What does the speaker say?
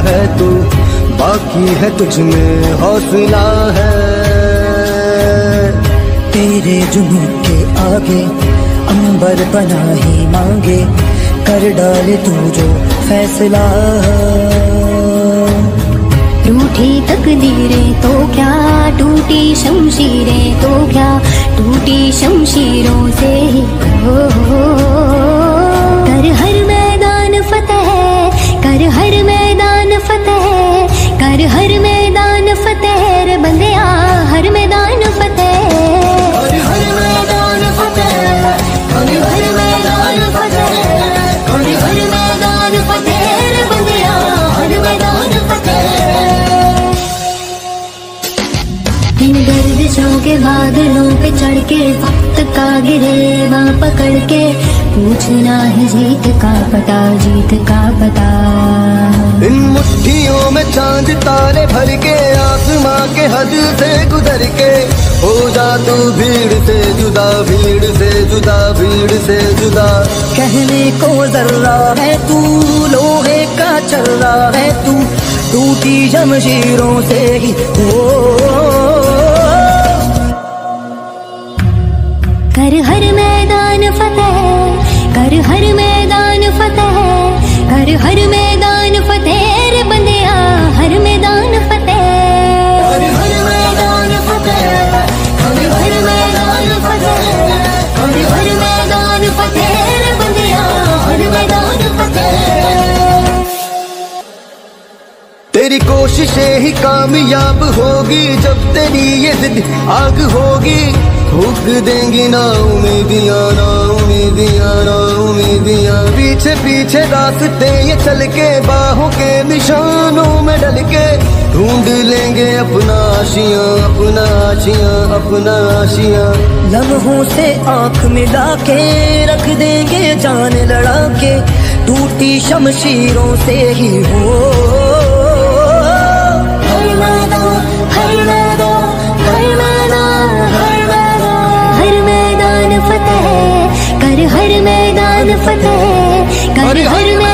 है तू, बाकी है तुझ में हौसला है। तेरे जुनून के आगे अंबर बना ही मांगे, कर डाले तू जो फैसला। रूठी तकदीरें तो क्या, टूटी शमशीरें तो क्या, टूटी शमशीरों से ही कर हर मैदान फतेह, कर हर मैदान फतेह, कर हर मैदान फतेह रे बंदिया, हर मैदान फतेह, हर मैदान फतेह, हर मैदान फतेह, हर मैदान फतेह रे बंदिया, हर मैदान फतेह। इन गर्दिशों के बादलों पे चढ़ के वक्त का गिरेवा पकड़ के, पूछना है जीत का पता, जीत का पता। इन मुट्ठियों में चांद तारे भर के, आसमां के हद से गुजर के, हो जा तू भीड़ से जुदा, भीड़ से जुदा, भीड़ से जुदा। कहने को जर्रा है तू, लोहे का चर्रा है तू, टूटी जमशीरों से ही कर हर मैदान फतेह, कर हर मैदान फतेह, कर हर मैदान फतेह रे बंदिया, हर मैदान फतेह, हर मैदान फतेह, हर मैदान फतेह, हर मैदान फतेह रे बंदिया, हर मैदान फतेह। तेरी कोशिशें ही कामयाब होगी, जब तेरी ये जिद आग होगी, फूक देंगी ना उम्मीदियां, ना उम्मीदियां, ना उम्मीदियां। पीछे पीछे रास्ते ये चल के, बाहों के निशानों में डल के, ढूंढ लेंगे अपना आशियां, अपना आशियां, अपना आशियां। लम्हों से आंख मिला के रख देंगे जान लड़ा के, टूटी शमशीरों से ही हो। हर मैदान, हर मैदान, हर मैदान, हर मैदान, हर मैदान फतेह, कर हर मैदान फतेह, कर हर